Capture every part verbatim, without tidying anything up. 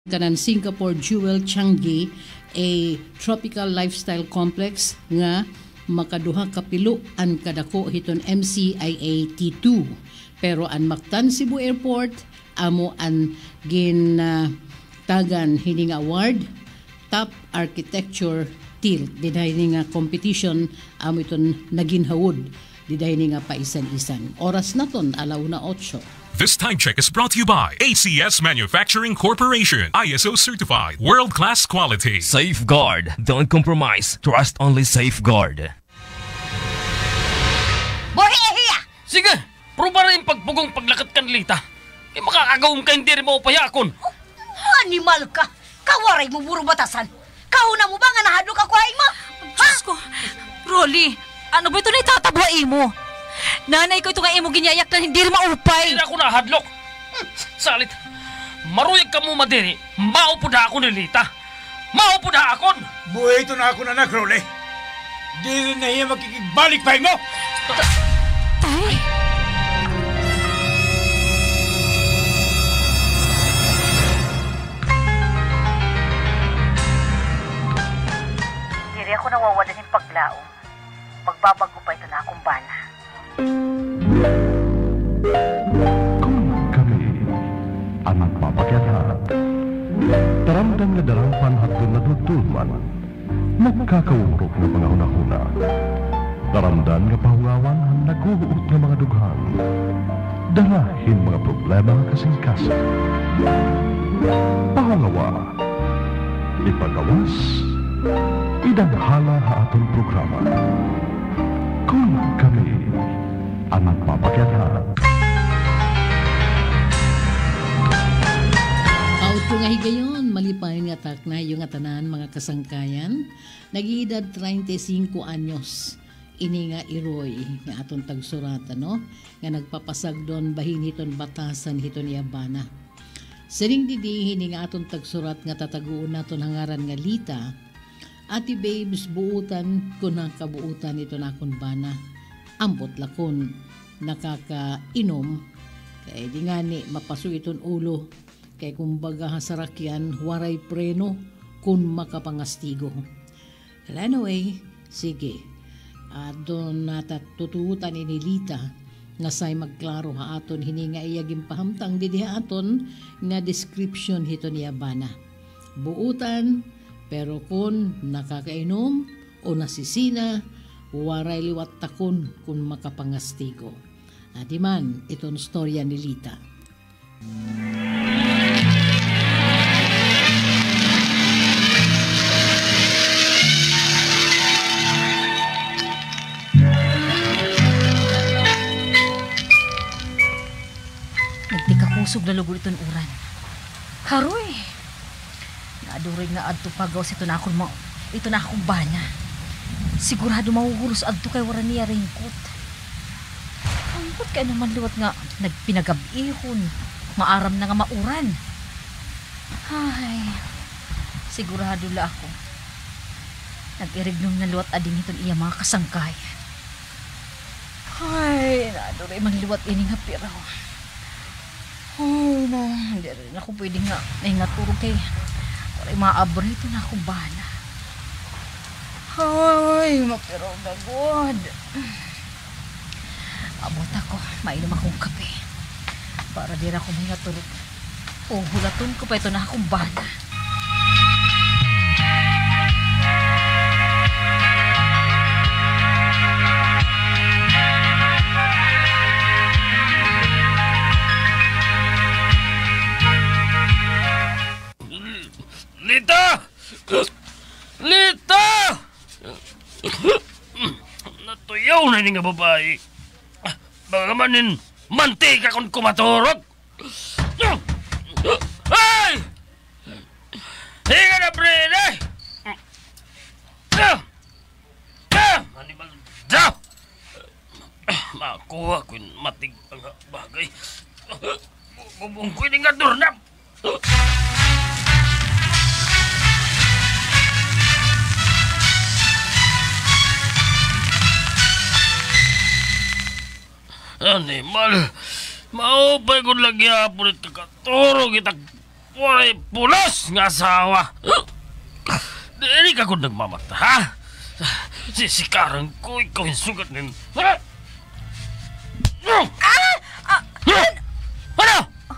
Kanan Singapore Jewel Changi a tropical lifestyle complex nga makaduha kapilo an kadako hiton M C I A T two. Pero an Mactan Cebu Airport amo an gin uh, tagan hini nga award top architecture til diday nga competition amo iton naginhawod diday nga paisan-isan. Oras naton alauna otso. This time check is brought to you by A C S Manufacturing Corporation, I S O certified, world-class quality. Safeguard. Don't compromise. Trust only Safeguard. Boy, hiya! Sige, proba rin pagpugong paglakat kan Lita. E makakagawin ka hindi rin mo upayakon. Oh, animal ka! Kawaray mo buro batasan! Kauna mo ba nga nahadlok ako ay mo? Diyos ko, Rolly, ano ba ito na itatabwain mo? Nanay ko ito nga imo ginyayak na hindi rin maupay. Hindi ako nahadlok. Hmm, salit, maruyag ka mo madiri, maupo na ako ni Lita. Maupo na akon. Buhay ito na ako na nagrole. Di rin na iya makikigbalik pa mo. Tay? Diri ako nawawala ng paglaong. Magbabago pa ito na akong bana. Kon kami an papakyanhan. Taramdan nga darampan hatun na tutulman. Nagkakawurok ng mga hunahuna. Taramdan nga pahungawan ang naguhuot ng mga dughan. Dalahin mga problema kasing-kasing. Pahangawa. Ipagawas. Idanghala ha atong programa. Kon kami an papakyanhan. Auto nga higayon, malipayon nga takna yung atanan mga kasangkayan. Nag-iedad thirty-five anyos. Ini nga iroy nga atong tagsurata, no? Nga nagpapasag doon bahin hiton batasan hiton yabana. Siring didihin nga atong tagsurat nga tataguon naton hangaran nga Lita. Ati babes buutan ko na kabuutan ito na akong bana. Ambot lakon nakakainom. Kaya di nga ni mapaso iton ulo. Kaya kumbaga hasarakyan waray preno kung makapangastigo. Anyway, sige. At doon natatututan ni Lita nga say magklaro ha aton hininga iyaging pahamtang didi aton nga description hito niya bana. Buutan pero kung nakakainom o nasisina waray liwat takon kung makapangastigo. At iman itong storya ni Lita. Nagtikakusog na lugod itong uran. Haroy! Naaduray nga adto pagaw sa ito na akong, ma- ito na akong bana. Sigurado mahuhulos adto kay wara niya ringkot. Ambot ka naman liwat nga nagpinagabihon. Maaram na nga mauran. Ay, sigurado la ako. Nag-irignom na liwat ading iton iya mga kasangkayan. Ay, naaduray man liwat ini nga piraw. Oh, no. Hindi rin ako pwede nga nahingaturo kay waray maabra ito na akong bana. Ay, mapiraw na god. Abot ako, mainom akong kape. Para di na ako mahingaturo. O, hulaton ko pa ito na akong bana. Lita! Lita! Natuyaw na ni nga babae. Baka manin mantika kung kumaturot. Ay! Higa na, Brene! Manibal daw! Makuha ko yung matig ang bagay. Bubong ko yung nga durnap. Animal, maupay ko lagi hapon ito katuro kita Waray pulos nga asawa. Hindi ka ko nagmamata, ha? Sisikaran ko, ikaw yung sugat nin. Ha? Ah! Ah! Ano?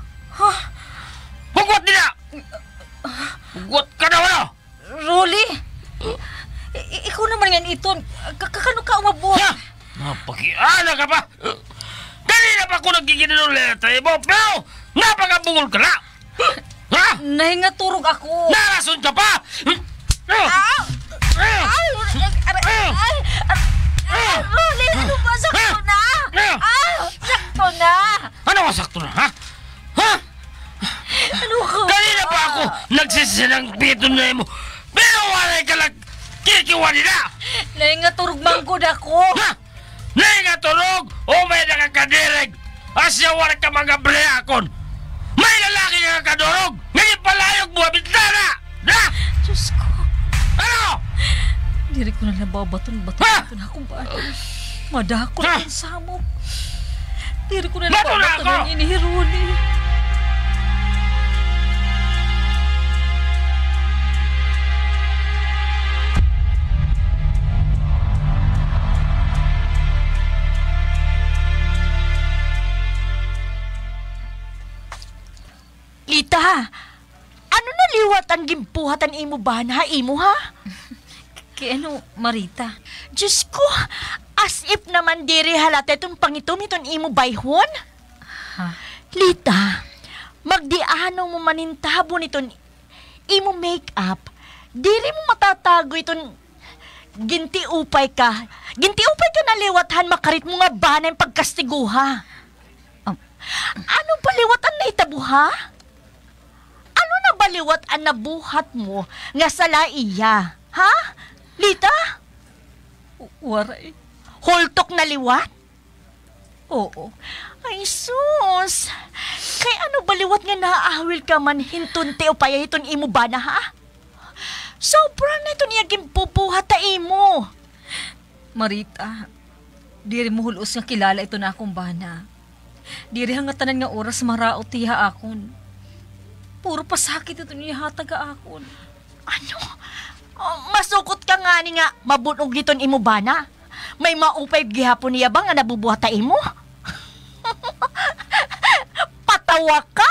Hugwat nila! Hugwat ka na, ano? Rolly! I- ikaw naman yan ito. Kakano ka umabot? Ha? Napakiana ka pa! Kanina pa ako nagkikinuleta mo, pero napakabungol ka na! Ha? Nahingaturog ako. Narason ka pa! Ah! Ay! Ay! Ay! Rolly, ano ba? Sakto na! Ah! Sakto na! Ano ka sakto na, ha? Ha? Ano ka? Kanina pa ako nagsisinang pito na mo, pero wala ka lang kikiwa nila! Nahingaturog manggod ako. Ha? Nahingaturog o may nakakadirig? Asya wala ka mga breakon! May lalaki nga kadurog! Ngayon palayog mo, bintana! Na! Diyos ko. Ano? Diri ko na nababaton baton Ha? ito na akong bahay. Madako Ha? na yung samok. Diri ko na Bato na nababaton ako! ang inihiruli. Lita, ano na liwat ang gimpuhatan imo ba na imo ha? Kaya ano, Marita? Diyos ko, as if naman diri halata itong pangitom itong imo bayhon. Ha? Lita, magdiano mo manintabon itong imo make-up. Diri mo matatago itong ginti upay ka. Ginti upay ka na liwathan makarit mo nga ba na yung pagkastiguha. Um, Ano ba liwatan na itabuha? Ano na baliwat ang nabuhat mo nga sala iya? Ha? Lita? waray. Holtok na liwat? Oo. Ay, sus! Kay ano baliwat nga naaahwil ka man hintunti o paya iton imo ba na ha? Sobra na ito niya gimpupuhat ta imo. Marita, diri mo hulos nga kilala ito na akong bana. Diri hangatanan nga oras maraot tiha akon. Puro pasakit ito niya hataga akon. Ano? Oh, masukot ka nga ni nga mabunog giton imo ba na? May maupay gihapon niya ba nga nabubuhat ta imo? Patawa ka!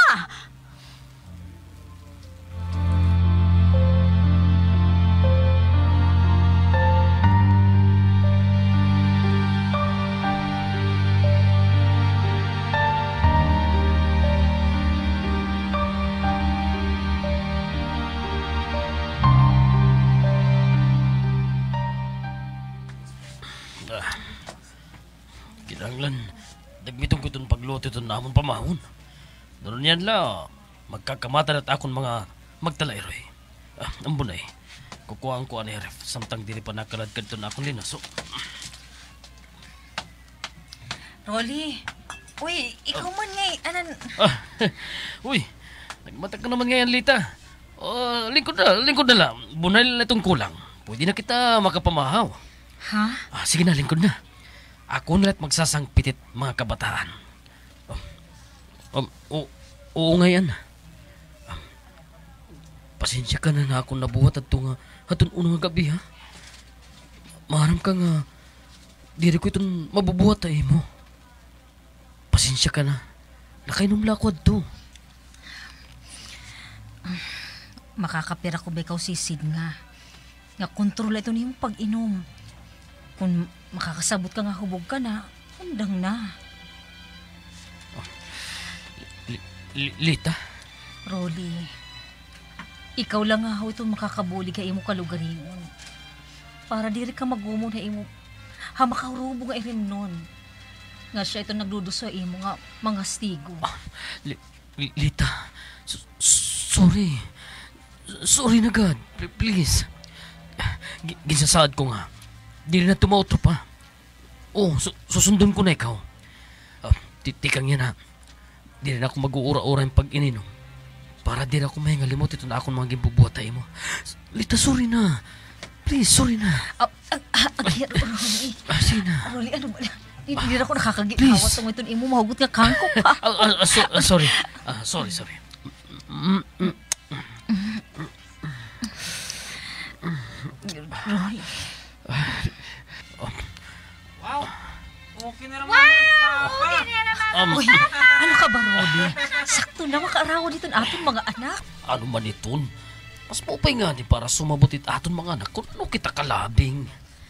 Kinanglan, nagmitong ko itong pagluto itong namon pamahon. Doon yan la, magkakamatan at akong mga magtalairoy. Ah, ambunay, kukuhaan ko ani ref, samtang dili pa nakaladkad ito na akong linaso. Rolly, uy, ikaw man nga, anan... Ah, uy, nagmatag ka naman ngayon, Lita. Oh, lingkod na, lingkod na lang. Bunay na itong kulang. Pwede na kita makapamahaw. Ha? Ah, sige na, lingkod na. Ako na't magsasangpitit mga kabataan. Um, um, o, oo nga yan. Um, pasensya ka na na akong nabuhat at nga hatun unang gabi, ha? Maharam ka nga, diri ko itong mabubuhat ay mo. Pasensya ka na. Nakainom lang ako at to. Makakapira ko ba ikaw sisid nga. Nga kontrol ito niyong pag-inom. Kung makakasabot ka nga hubog ka na, undang na. Li- li- Lita? Rolly, ikaw lang nga ho ito makakabuli ka imo kalugaringon. Para diri ka magumon na imo, ha makahurubo nga irin nun. Nga siya ito nagduduso imo nga mga stigo. Ah, li- li- Lita, s- sorry. Sorry na God. P- Please. G- Ginsasaad ko nga. Di na tumautro pa. Oh, su- susundon ko na ikaw. Uh, titikang yan ha. Di rin ako mag-uura-ura yung pag-ininom. Para di rin ako mahingalimot ito na akong mga gibubuhatay mo. Lita, sorry na. Please, sorry na. Ah, ah, ah, ah, Rolly. Ah, sige na. Rolly, ano ba? Hindi na ako nakakaginawa Please. tungod ito imo mahugot nga kangko pa. Ah, ah, ah, so- ah, sorry. Ah, sorry, sorry. Roy. Wow! Okay na naman. Wow! Okay na naman. Um, Uy, ano ka ba, Rolly? Sakto na makaarawan dito ang ating mga anak. ano man iton? Mas maupay nga ni para sumabutit aton mga anak kung ano kita kalabing.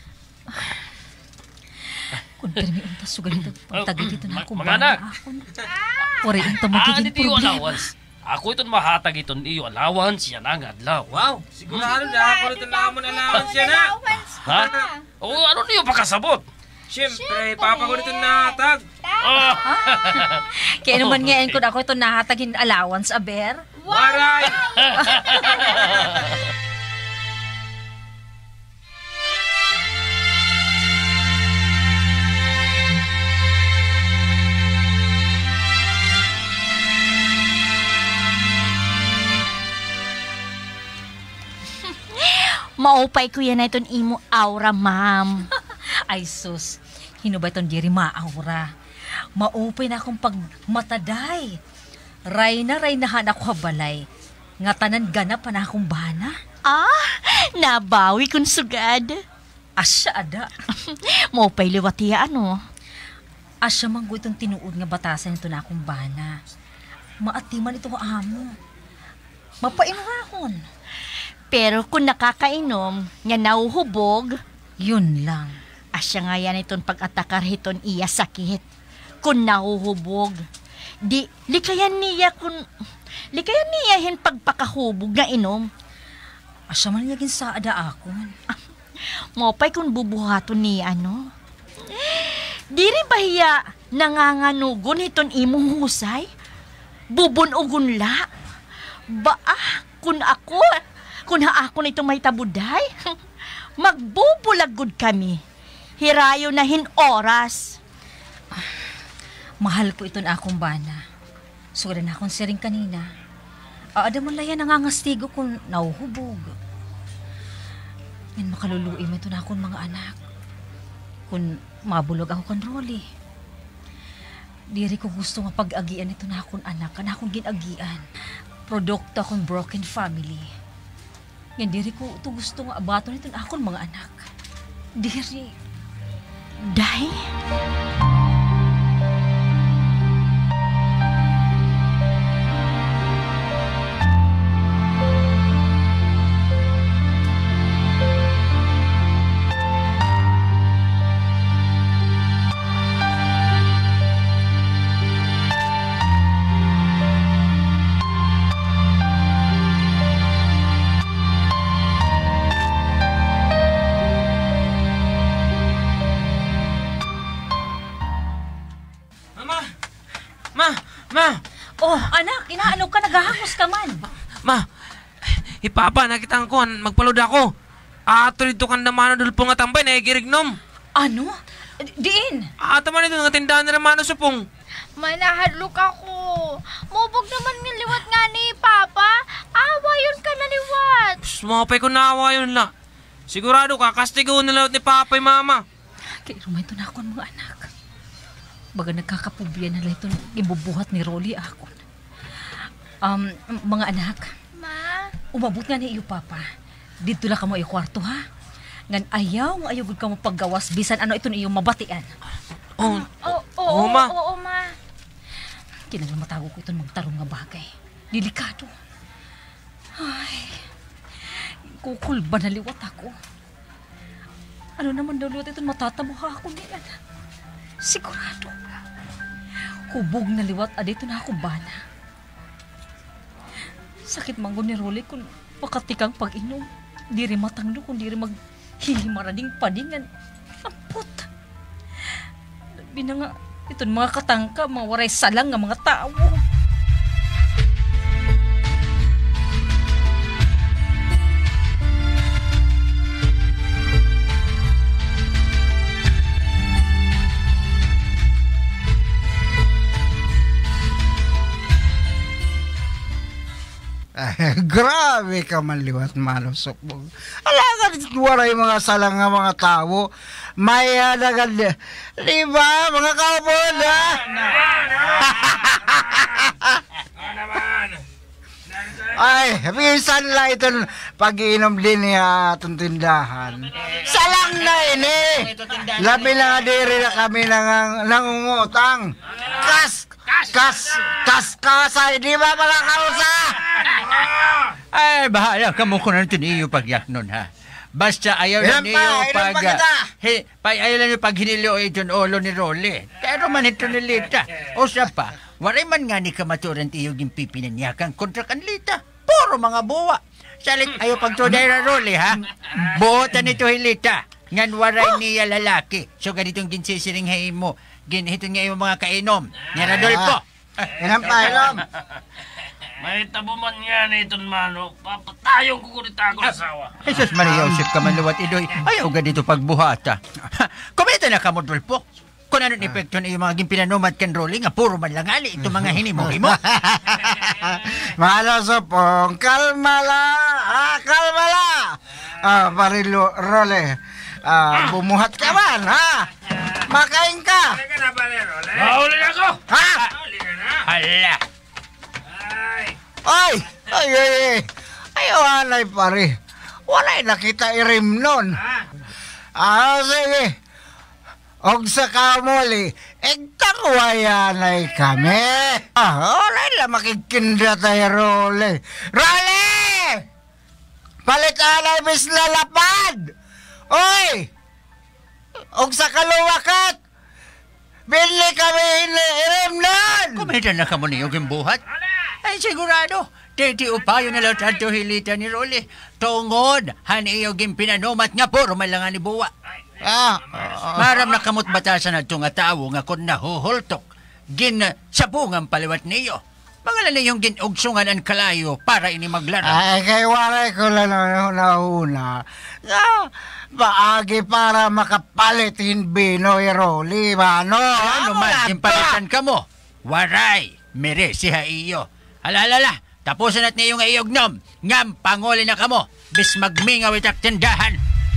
Kung permi unta sugal ito pagtagay dito na akong Mga anak! Wari ito Ah, magiging dito yung problema. allowance. Ako iton mahatag iton iyo allowance yan ang adlaw. Wow! Sigurado na ako nito na mo na allowance yan na. Ha? O ano niyo pakasabot? Siyempre, papa ko nito natag. Ah! Kaya naman ngayon kung ako ito nahatagin allowance, aber. Waray! Maupay ko yan na itong imo aura, ma'am. Ay sus, hinubay itong diri maaura. Maupay na akong pagmataday. Ray na ray nahan ako habalay. Nga tanan ganap pa na akong bana. Ah, nabawi kong sugad. Asya ada. Maupay liwat iya, ano? Asya manggo itong tinuod nga batasan ito na akong bana. Maatiman ito amo. Mapainurahon. Pero kung nakakainom, nga nauhubog, Yun lang. asya nga yan itong pag-atakar hiton iya sakit. Kung nahuhubog, di, likayan niya kung, likayan niya hin pagpakahubog nga inom. Asya man niyagin sa ada akon. Mopay kung bubuhaton niya, ano? Diri ba hiya nanganganugon hiton imong husay? Bubun o gunla? Ba, ah, kung ako, kung ha ako na itong may tabuday, magbubulagod kami. Hirayo na hin oras. Mahal ko ito na akong bana. Sugadan akong siring kanina. Aada man layan nangangastigo kung nauhubog. Yan makaluluim ito na akong mga anak. Kung mabulog ako kan Rolly. Diri ko gusto mapag-agian ito na akong anak, na akong ginagian. Produkto akong broken family. Yan diri ko ito gusto nga abaton ito na akong mga anak. Diri. Day? Oh, anak, inaano ka? Nagahangos ka man. Ma, ipapa, nakita ko, magpalod ako. Ato dito kan naman dul po nga tambay, naigirignom. Ano? Diin? Ato man ito nga tindahan na naman sa pong. Manahadlok ako. Mubog naman ng liwat nga ni Papa. Awa yun ka na liwat. Psst, mapay ko naawa yun la. Sigurado ka, kastigo na lahat ni Papay Mama. Kaya rumay ito na ako mga anak. Baga nagkakapubian na lang ito ibubuhat ni Rolly ako. Um, mga anak, Ma? umabot nga ni iyo, Papa. Dito lang ka mo iyo kwarto, ha? Ngan ayaw, nga ayaw gud ka mo paggawas, bisan ano ito na iyo mabatian. Oh, Oo, oo, Oo, Ma. oo, Ma. Kinang matago ko itong magtarong nga bagay. Delikado. Ay, kukulba na liwat ako. Ano naman daw liwat itong matatabuha ako niyan? Sigurado. Hubog na liwat, adito na akong bana. Sakit manggo ni Rolly kung pakatikang pag-inom. Di rin matanglo kung di rin maghilimarading padingan. Ampot. Labi na nga, ito'n mga katangka, mga waray salang nga mga tao. Ay, grabe ka man liwat manusok mo. Alaga wala yung mga salang nga mga tao. May alagan, di ba mga kabon ha? Ano naman? Ay, bisan lang itong pag-iinom din niya itong tindahan. Salang na ini. Labi na nga diri na kami nang, nangungutang. Kas, kas, kas, kasay, di ba mga kausa? Ay, bahala ka mo kung ano ito niyo pagyak nun, ha? Basta ayaw na Ilan niyo pa, ilan pag... pa kita? He, pa, ayaw na niyo pag hinilio itong ulo ni Rolly. Pero man ito ni Lita. O siya pa, waray man nga ni kamaturan tiyog yung pipinanyakan kontra kan Lita. Puro mga buwa. Salit ayaw pagtuday na Rolly, ha? Buotan ito Lita. Ngan waray niya lalaki. So ganitong ginsisiring hay mo. Ginhito niya yung mga kainom. Nga Radolfo. Ilan pa, inom? May tabuman nga na itong mano, papatayong kukunita ako sa asawa. Jesus Maria, Joseph ka maluwat idoy. Ayaw ga dito pagbuhata. Kumita na ka mo, Dolfo. Kung anong epekto na yung mga gimpinanumat kan Rolly nga puro man lang ali ito mga hinimo-himo. Maloso pong, kalma la, ah, kalma la. Ah, parilo, Rolly, ah, bumuhat ka man, ha? Makain ka. Huli ka na ba, Rolly? Mahuli ako! Ha? Huli ka na? Hala. Ay, ay, ay, ay. Ay, walay pare. Walay nakita irim nun. Ah, sige. Og sa kamuli, egtakwayanay kami. Ah, walay lang makikinda tayo, Rolly. Rolly! Palit alay bis lalapad! Oy! Og sa kaluwakat, bili kami irim nun! Kumita na ka mo niyo gimbuhat. Ay sigurado, titi upayo na lang tato hilita ni Rolly. Tungod, han iyo gimpinanumat nga puro malangan ni buwa. Ah, Maram na kamot batasan na nga tao nga kung nahuhultok. Gin sabungang paliwat niyo. Mga lang yung ginugsungan ang kalayo para ini maglaro. ay, kay waray ko lang nauna. Ah, baagi para makapalit hinbino ni Rolly, mano? Ano man, impalitan ka mo? Waray, mere siya iyo. Alalala, tapusan at niyo nga iyognom. Ngam, panguli na kamo. Bis magmingaw itak tindahan.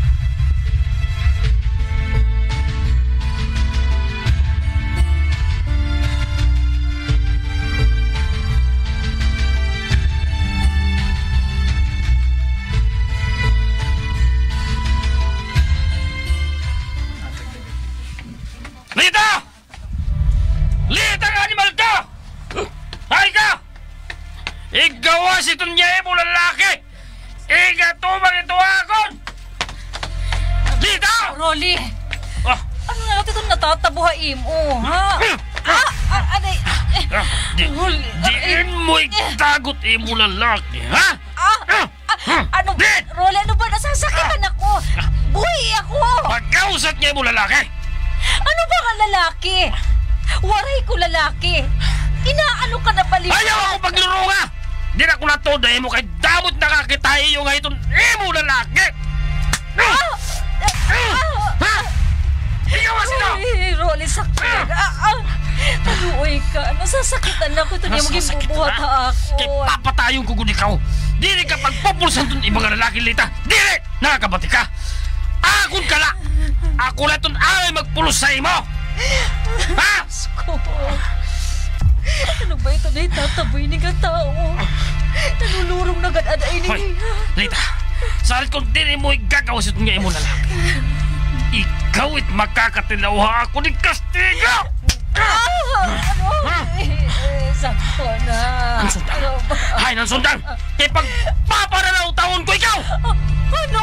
Lita! Lita nga animal ka! Hay ka! Igawas itong niya mo lalaki! Igatubang ito akon! Lita! Rolly, Ah, ano na natin itong natatabuhain mo, ha? Ah, ah, aday. ah, di, diin mo itagot imo lalaki, ha? Ah, ah, ano ba? Rolly, ano ba? Nasasakitan ako. Buhay ako. Pagkausat niya mo lalaki! Ano ba nga lalaki? Waray ko lalaki. Inaano ka na baliw? Ayaw ako paglaro nga! Di na ko natuda mo kay damot nakakitahi yung nga itong imo lalaki! Ah! Ha? Ikaw nga sino? Uy, Rolly, sakit. Ah, ah. Taluoy ka. Nasasakitan ako. Ito niya maging Nasasakit bubuhat ka? ako. Kay papatayong kugun ikaw! Dili ka pagpupulsan itong ibang lalaki, Lita! Dili! Nakakabati ka! Akon ka la! Ako na itong ay magpulos sa imo! Ha? Ko. Ano ba ito na itataboy ni ka tao? Nanulurong na gad-ada ini. Hoy, Lita! Sarit kong dili mo igagawas itong nga imo lalaki. Ikaw it makakatilawha ako ni Castigo! Ah! Ano? Eh, eh, sakto na. Ang sundang! Ano ba? Hay, ng sundang! Kaya pagpaparanaw taon ko ikaw! Ah, ano?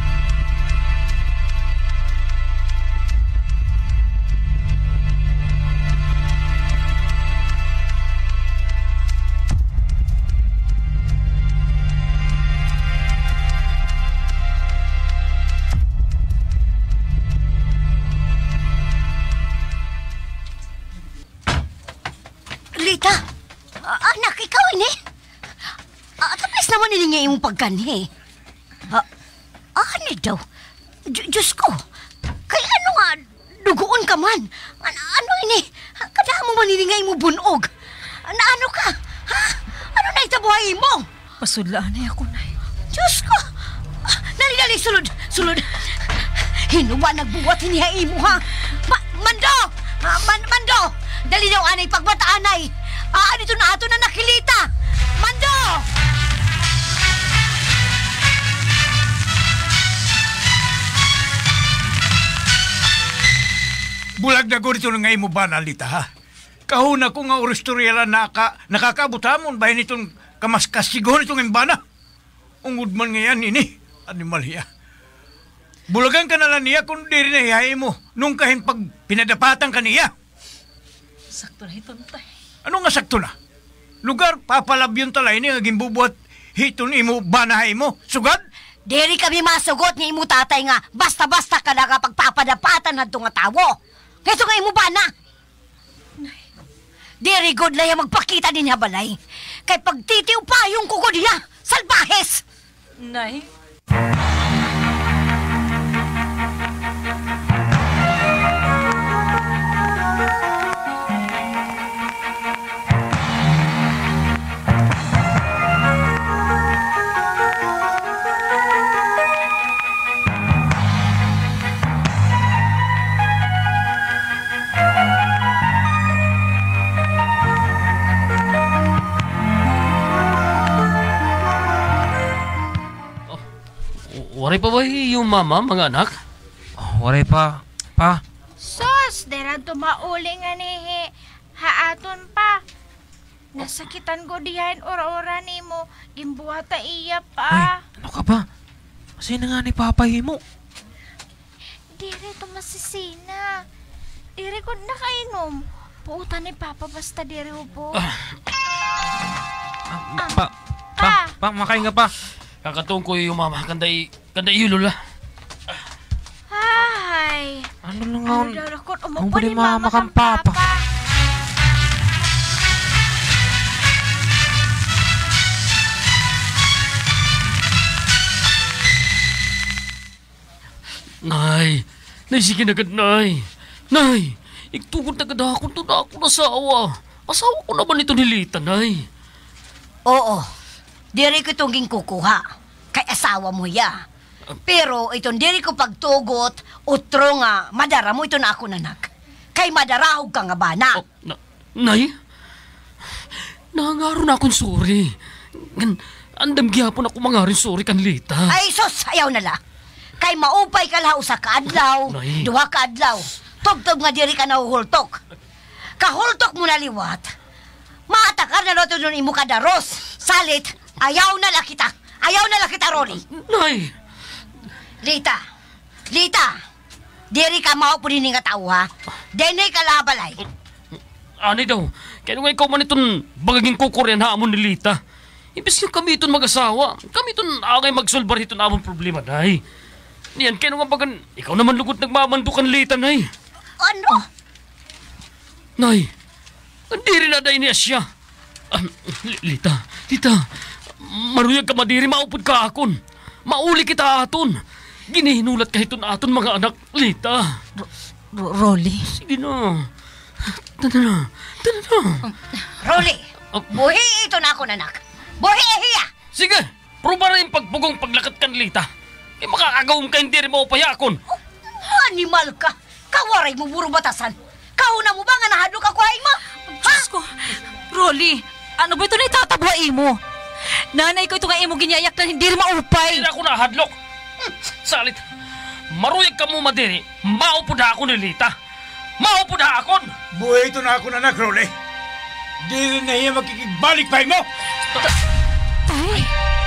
Lita, ah, anak, ikaw ini. Ah, tapos naman ini nga yung pagkanhi. Ah, ah, ano daw? D- Diyos ko, kay ano nga, dugoon ka man. Ano, ano ini? Kada mo man ini nga yung bunog. Na ano ka? Ha? Ano na itabuhay mo? Pasudlaan na ako, Nay. Diyos ko! Ah, dali, dali, sulod, sulod. Hinuwa nagbuwat hinihay mo, ha? Ma Mando! Ah, man Mando! Dali daw anay pagbataan ay. Ah, dito na ato na nakilita. Mando! Bulag na ko dito nga imo ba na, Lita, ha? Kahuna ko nga oristorya naka, nakakabutamon bayan itong kamaskasigon itong imbana. Ungod man ngayon ini, animal hiya. Bulagan ka na lang niya kung di rin nahihayin mo nung kahin pag pinadapatan ka niya. Sakto na hiton, tay. Ano nga sakto na? Lugar, papalabyon talay niya, naging bubuhat hiton imo banahay mo. Sugad? Diri kami masugot ni imo tatay nga basta-basta ka na kapag papadapatan na itong tawo. Kaya nga imo bana. Diri good laya magpakita din niya balay. Kay pagtitiw pa yung kuko niya, salbahes! Nay? Waray pa ba yung mama, mga anak? Oh, waray pa, pa. Sos, deran tumauli nga ni haaton pa. Nasakitan ko diyan ora-ora ni mo. Gimbuhata iya pa. Ay, ano ka ba? Kasi na nga ni Papa mo. Dire to masisina. Dire ko nakainom. Puutan ni Papa basta dire hubo. Ah. Ah, pa, pa, pa, makain nga pa. Kakatong ko yung mama, kanday, kanday yung lula. Ay. Ano lang Ano ang... daw ako, Ang umupo bali ni mama mama kang kang papa. papa. Nay, nay, sige na agad, nay. Nay, igtugod na agad ako, ito na ako nasawa. Asawa ko naman ito ni Lita, nay. Oo, diri ko itong kukuha. Kay asawa mo ya. Pero itong diri ko pagtugot, utro nga, madara mo ito na ako nanak. Kay madarahog ka nga bana. Oh, na, nay? Nangaro na akong sorry. Ngan, andam gyapon ako mangarin sorry kan Lita. Ay sos, ayaw na la. Kay maupay ka lao sa kaadlaw, Nay. duha kaadlaw. Tugtog nga diri ka nahuhultok. Kahultok mo na liwat. Maatakar na loto nun imo kadaros. Salit, ayaw na la kita. Ayaw na la kita, Rolly. Nay! Lita, Lita, diri ka mao po din nga tao, ha? Denay ka labalay. Ani daw, kaya nga ikaw man itong bagaging kukuryan haamon ni Lita. Ibis yung kami itong mag-asawa. Kami itong angay magsolbar itong among problema, nay. Niyan, kaya nga bagan, ikaw naman lugot nagmamandukan Lita, nay. Ano? Nay, hindi rin na dahi niya siya. Ah, Lita, Lita, maruyag ka madiri, maupod ka akon. Mauli kita aton. Ginihinulat ka iton aton mga anak, Lita. Rolly? Sige na. Tana na, tana na. Rolly, buhi ito na ako, nanak. Buhi hiya! Sige, proba na yung pagpugong paglakat kan Lita. Eh makakagawin ka hindi rin maupaya akon. Oh, animal ka. Kawaray mo buro batasan. Kauna mo ba nga nahadlo ka kuhay mo? Diyos ko, Rolly, ano ba ito na itatabuhay mo? Nanay ko ito nga imo ginyayak na hindi rin maupay. Hindi ako nahadlok. Salit, maruyag ka mo madiri, maupod ako ni Lita. Maupod akon. Buhay ito na ako na nakrole. Di rin na iya makikigbalik pa mo. Tay?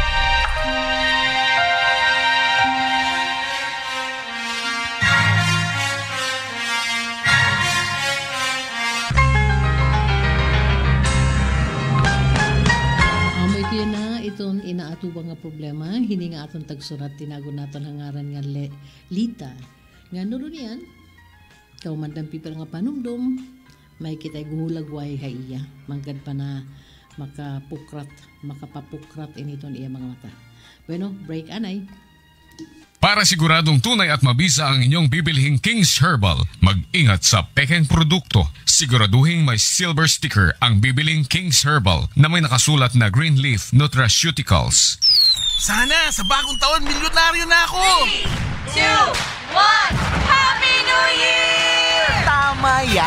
Iton inaato ba nga problema, hindi nga aton tagsurat, tinago naton hangaran nga le, Lita. Nga nulo niyan, kaumandang pipil nga panumdum, may kita'y guhulagway haiya. Manggad pa na makapukrat, makapapukrat initon iya mga mata. Bueno, break anay. Para siguradong tunay at mabisa ang inyong bibilhing King's Herbal, mag-ingat sa pekeng produkto. Siguraduhin may silver sticker ang bibiling King's Herbal na may nakasulat na Green Leaf Nutraceuticals. Sana sa bagong taon milyonaryo na ako! three, two, one, Happy New Year! Tama yan!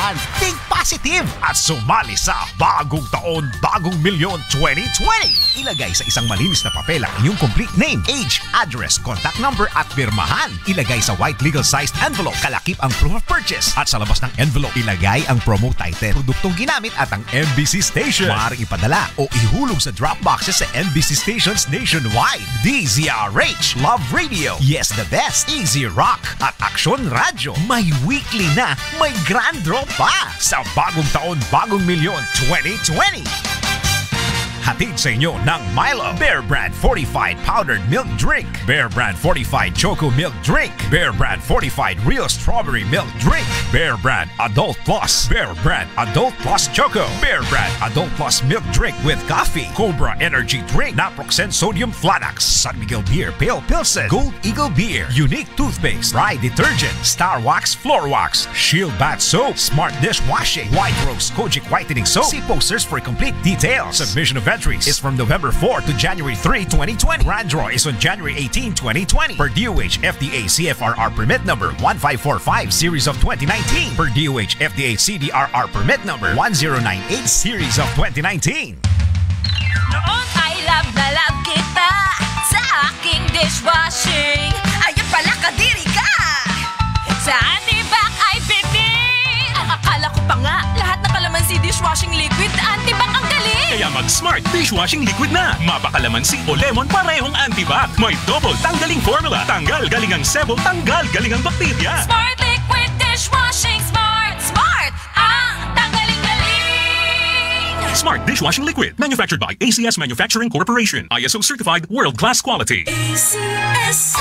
Think positive at sumali sa Bagong Taon, Bagong Milyon twenty twenty. Ilagay sa isang malinis na papel ang iyong complete name, age, address, contact number at pirmahan. Ilagay sa white legal-sized envelope, kalakip ang proof of purchase. At sa labas ng envelope, ilagay ang promo title, produktong ginamit at ang M B C station. Maaaring ipadala o ihulog sa drop boxes sa M B C stations nationwide. D Z R H, Love Radio, Yes the Best, Easy Rock at Aksyon Radyo. May weekly na, may grand draw pa sa Bagong Taon, Bagong Milyon twenty twenty. Hatid sa inyo ng Milo, Bear Brand Fortified Powdered Milk Drink, Bear Brand Fortified Choco Milk Drink, Bear Brand Fortified Real Strawberry Milk Drink, Bear Brand Adult Plus, Bear Brand Adult Plus Choco, Bear Brand Adult Plus Milk Drink with Coffee, Cobra Energy Drink, Naproxen Sodium Flanax, San Miguel Beer Pale Pilsen, Gold Eagle Beer, Unique Toothpaste, Rye Detergent, Star Wax Floor Wax, Shield Bath Soap, Smart Dishwashing, White Rose Kojic Whitening Soap. See posters for complete details. Submission of entries is from November fourth to January third, twenty twenty. Grand draw is on January eighteenth, twenty twenty. Per D O H F D A C F R R permit number one five four five series of twenty nineteen. Per D O H F D A C D R R permit number one zero nine eight series of twenty nineteen. Noon ay love na love kita sa aking dishwashing. Ayun pala kadiri ka. Sa antibac ay bibig. Ang akala ko pa nga lahat ng kalamansi dishwashing liquid antibac ang galing. Kaya mag-Smart Dishwashing Liquid na. Mabakalamansi o lemon parehong antibac. May double tanggaling formula. Tanggal galing ang sebo, tanggal galing ang bakterya. Smart Liquid Dishwashing. Smart, smart ang tanggaling-galing. Smart Dishwashing Liquid. Manufactured by A C S Manufacturing Corporation. I S O certified world-class quality. A C S.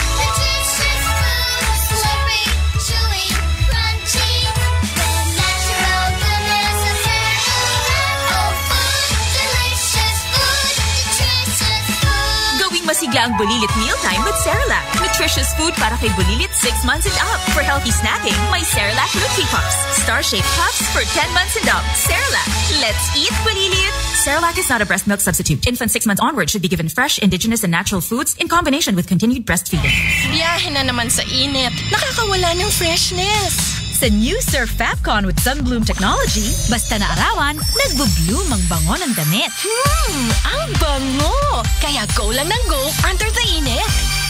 Masigla ang Bulilit Mealtime with Cerelac. Nutritious food para kay Bulilit six months and up. For healthy snacking, may Cerelac Nutri Puffs. Star-shaped puffs for ten months and up. Cerelac. Let's eat Bulilit. Cerelac is not a breast milk substitute. Infants six months onward should be given fresh, indigenous, and natural foods in combination with continued breastfeeding. Biyahe na naman sa init. Nakakawala ng freshness. Sa new Surf Fabcon with Sunbloom Technology, basta na arawan, nagbo-bloom ang bango ng damit. Hmm, ang bango! Kaya go lang ng go under the init.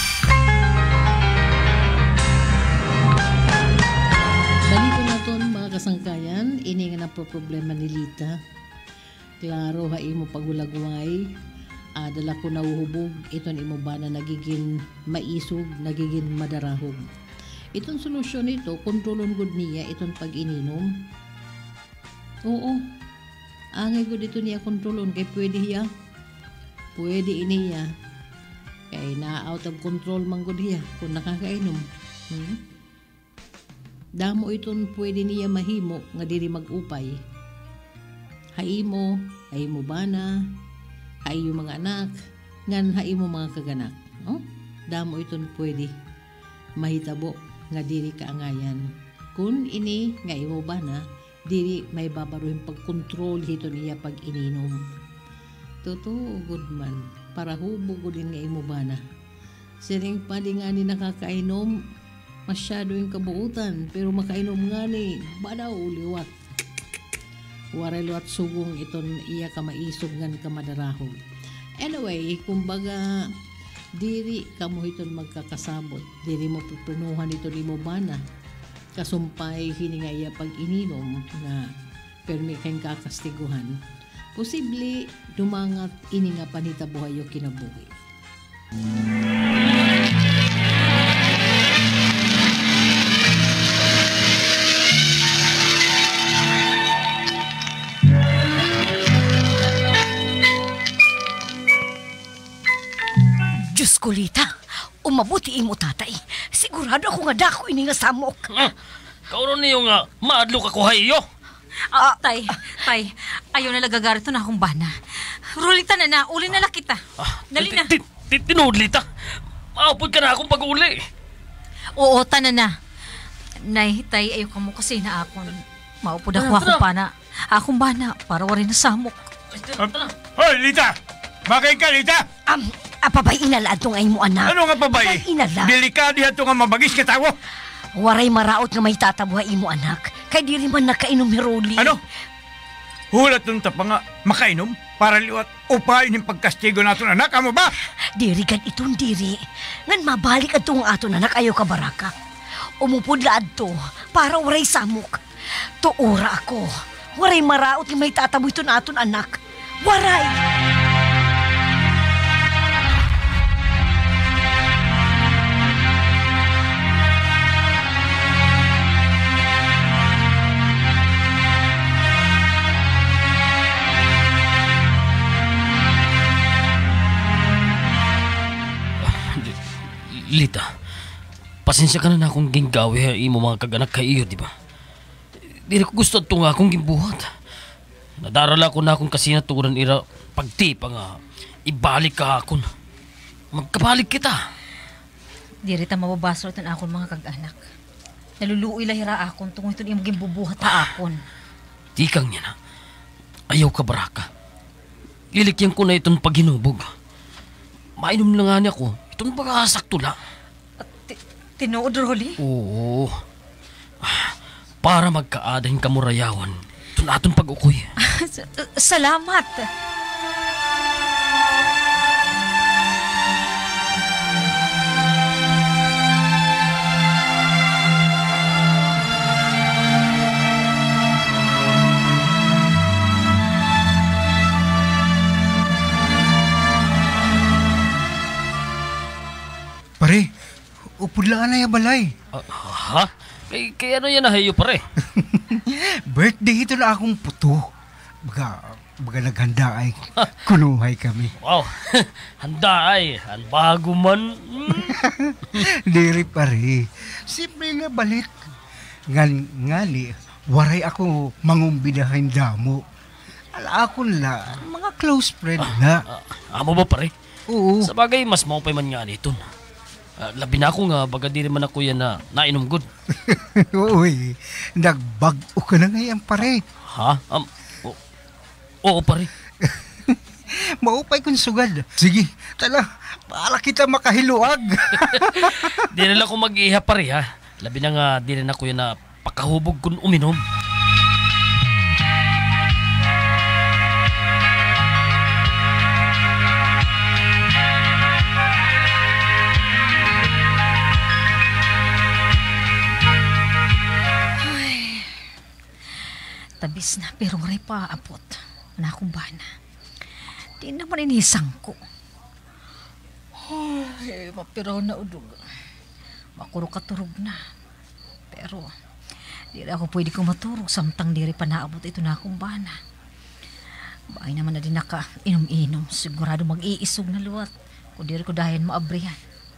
Balito na to mga kasangkayan, ini nga na po problema ni Lita. Klaro, hai mo pagulagway, adala ko nauhubog, iton imo ba na nagiging maisog, nagiging madarahog. Itong solusyon nito, kontrolon gud niya itong pag-ininom. Oo. Angay gud ito niya kontrolon kay pwede hiya. Pwede iniya. Kay na out of control man gud hiya kung nakakainom. Hmm? Damo itong pwede niya mahimo nga diri mag-upay. Haimo, haimo bana, hayo mga anak, ngan haimo mga kaganak. Oh? Damo itong pwede mahitabo nga diri kaangayan. Kung ini nga imo ba na, diri may babaruhin pagkontrol hito niya pag ininom. Totoo, good man. Para hubog ko din nga imo ba na. Siring pa di nga ni nakakainom, masyado yung kabuutan. Pero makainom nga ni, badaw uliwat. Waray luwat sugong iton iya ka maisog ngan ka madarahog. Anyway, kumbaga, diri kamo iton magkakasabot, diri mo pupunuhan ito ni mo bana kasumpay hininga iya pag ininom na permi kayong kakastiguhan, posible dumangat ini nga panita buhay o kinabuhi. Diyos ko, Lita, umabuti imo tatay. Sigurado ako nga dako ini nga samok. Hmm. Kauron niyo nga, maadlo ka ko hayo. Ah, tay, tay, ayaw na lagagarito na akong bana. Rulita na na, uli na lang kita. Dali na. Tinudlita, maupod ka na akong pag-uli. Oo, tanan na. Nay, tay, ayaw ka mo kasi na akong maupod ako akong bana. Akong bana, para warin na samok. Hoy, Lita! Bagay ka, Lita! Um, apabay inala ito nga imo anak. Ano nga pabay? Apabay inala. Delikado ito nga mabagis ka tawo. Waray maraot nga may tatabuhay imo anak. Kay di rin man nakainom ni Rolly. Ano? Hulat nun ta pa nga makainom para liwat upayin yung pagkastigo nato na anak. Amo ba? Diri kan itong diri. Ngan mabalik at itong ato anak ayaw ka baraka. Umupudla adto para waray samok. Tuura ako. Waray maraot yung may tataboy ito na aton anak. Waray! Lita, pasensya ka na na akong ginggawi ha imo mga kaganak kay iyo, di ba? Di ko gusto ito nga akong gimbuhat. Nadarala ko na akong kasinaturan ira pagtipa nga ibalik ka akon. Magkabalik kita. Di rita mababasro ito akon mga kaganak. Naluluoy lahira akon tungong ito imo gimbubuhat ta akon. Di kang niya na. Ayaw ka baraka. Ilikyan ko na itong paghinubog. Mainom na nga niya ko. Itong pagkakasakto na. Tinood, Rolly? Oo. Para magkaadahin ka mo rayawan. Ito na atong pag-ukoy. Salamat. Pare, upudlaan na yung balay. Uh, ha? Kay, kay ano yan na hayo pare? Birthday ito na akong puto. Baga, baga naghanda ay kunuhay kami. Wow, handa ay. Ang bago man. Diri pare, simple nga balik. Ngan, ngali, waray ako mangumbidahin damo. Ala ako na, mga close friend na. Uh, uh, amo ba pare? Oo. Sa bagay, mas maupay man nga nito. Uh, labi na ako nga, baga di rin man ako yan na nainom good. Uy, nagbag-o ka na ngayon pare. Ha? Um, o- oo pare. Maupay kong sugad. Sige, tala, para kita makahiluag. Di rin ako mag-iha pare ha. Labi na nga, di rin ako yan na pakahubog kung uminom. Tabis na, pero ray pa apot. Na akong bana. Di naman inisang ko. Ay, mapiraw na udog. Makuro katurog na. Pero, di rin ako pwede kong maturog samtang di rin pa naabot ito na akong bana. Bahay naman na din naka inom-inom. Sigurado mag-iisog na luwat. Kung di rin ko dahin maabrihan.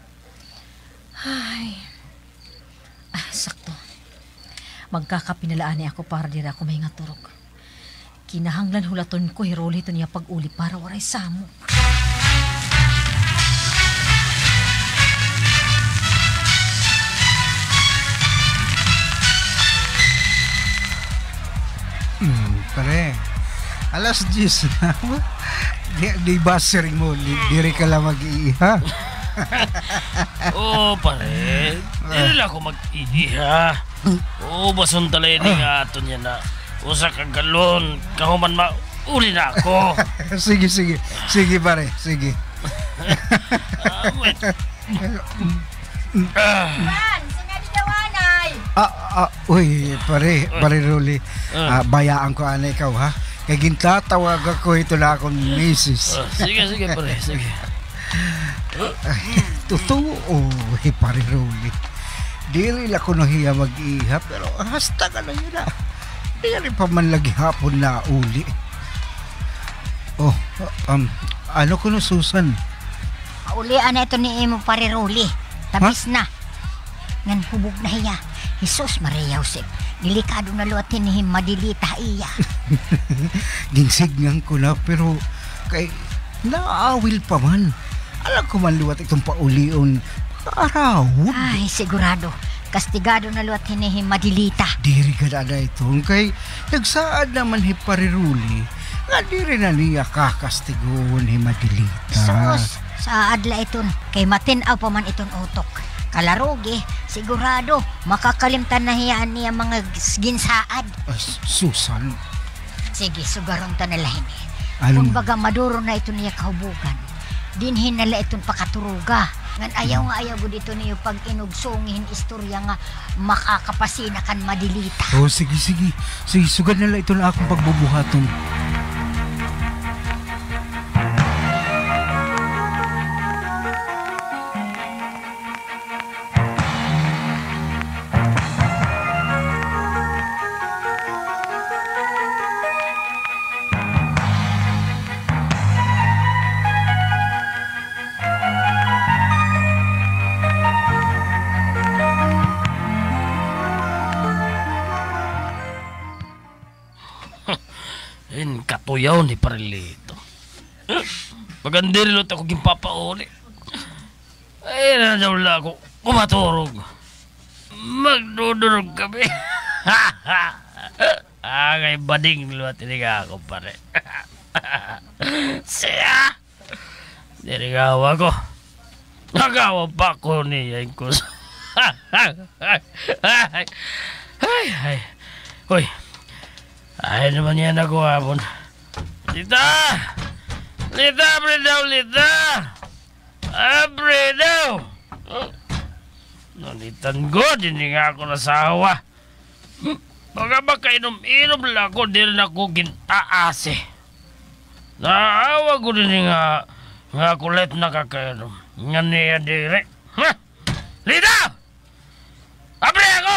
Ay, ah, sakto. Magkakapinalaan niya ako para dira ako may nga turog. Kinahanglan hulaton ko hiroli ito niya pag-uli para waray samo. Hmm, pare, alas diyes na. Di, di basering mo, di, di ka lang mag-iiha. Oo pare, di rin ako mag-iiha. Oo, bason talay ni nga ato niya na usa ka galon, kahuman mauli na ako. Sige, sige. Sige pare, sige. uh, wait. Man, sinabi dawanay. Ah, ah, uy, pare, pare Rolly. Ah, bayaan ko ana ikaw ha. Kay gintatawag ako ito na akong misis. Uh, sige, sige pare, sige. Totoo, oh, pare Rolly. Di rin ako nahiya mag-iha, pero hasta ka na yun ah. Di rin pa man lagi hapon na uli. Oh, um, ano ko no, Susan? Ulian na ito ni Imo pare Rolly. Tabis na. Ngan hubog na hiya. Jesus Maria Josep. Delikado na luwatin ni madilita iya. Ginsignan ko na, pero kay naawil pa man. Alam ko man luwat itong paulion. Arawod. Ay, sigurado. Kastigado na luwat hinihim madilita. Diri ka na na itong kay nagsaad naman hipariruli nga diri na niya kakastigoon hi madilita. Sus, sa adla iton. Kay matinaw pa man itong utok. Kalarogi, sigurado, makakalimtan na hiyaan niya mga ginsaad. Uh, Susan. Sige, sugarong tanalahin eh. Anong- Kung baga maduro na ito niya kahubugan, dinhin nala itong pakaturuga. Ngan ayaw nga ayaw ko dito niyo pag inugsungin istorya nga makakapasina kan madilita. Oh, sige, sige. Sige, sugad na lang ito na akong pagbubuhaton. In katuyaw ni Parilito. Magandirilot ako gimpapauli. Ay, na daw lang ako kumaturog. Magdudurog kami. Agay bading luat ini ako pare. Siya! Dirigawa ko. Nagawa pa ko niya yung kus. Ay, ay, ay. Hoy. Ay naman yan ako hapon. Lita! Lita, Bredaw, Lita! Ah, Bredaw! Oh. Nalitan ko, hindi nga ako nasawa. Hmm. Baka ba kainom-inom lang ako, di rin ako ginaase. Naawa ko din nga, nga kulit nakakainom. Nga niya dire. Ha? Lita! Abre ako!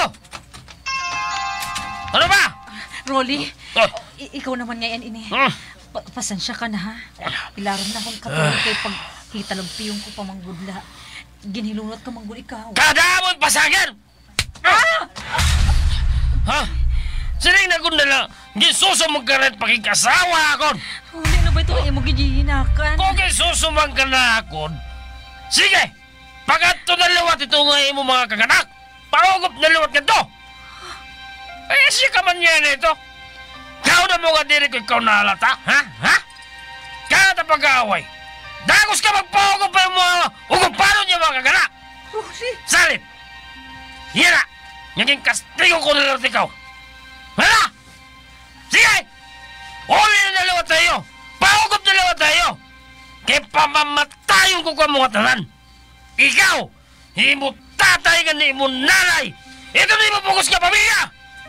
Ano ba? Rolly, Oh. i- ikaw naman ngayon ini. Hmm. Pa- pasensya ka na ha. Ilaram na akong katulog kay pag kitalagpiyong ko pa manggudla. Ginhilunot ka manggud ikaw. Kadamon pasagan! Ah! Ha? Sining na kung nala, gisuso magkaret pakikasawa akon! Rolly, ano ba ito? Ay mo gijihinakan. Kung gisuso magkana akon, sige! Pagkato na luwat ito nga imo mga kaganak! Paugop na luwat ka to! Ay, siya ka man yan ito! Kau na mo nga diri ko ikaw nalata, ha? Ha? Kaya na pag-aaway! Dagos ka magpaugop pa yung mga ugupano niya mga kaganak! Salit! Yan na! Naging kastigo ko na lang ikaw! Hala! Sige! Uli na nalawa tayo! Paugop na nalawa tayo! Kaya pamamatayon ko ka mga tanan! Ikaw! Hindi mo tatay ka ni mo nanay! Ito na mo pugos ka pamilya!